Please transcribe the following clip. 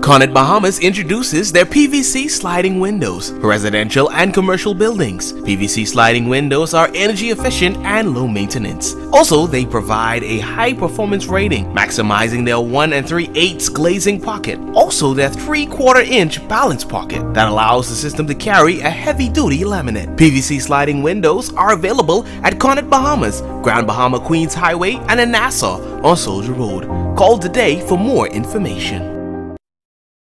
Conet Bahamas introduces their PVC sliding windows for residential and commercial buildings. PVC sliding windows are energy efficient and low maintenance. Also, they provide a high performance rating, maximizing their 1 3/8 glazing pocket. Also, their 3/4 inch balance pocket that allows the system to carry a heavy duty laminate. PVC sliding windows are available at Conet Bahamas, Grand Bahama Queens Highway, and in Nassau on Soldier Road. Call today for more information.